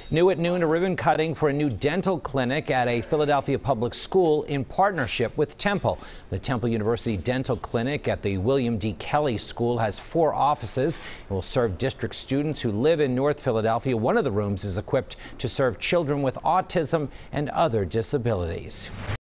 New at noon, a ribbon cutting for a new dental clinic at a Philadelphia public school in partnership with Temple. The Temple University Dental Clinic at the William Dee Kelley School has 4 offices. It will serve district students who live in North Philadelphia. One of the rooms is equipped to serve children with autism and other disabilities.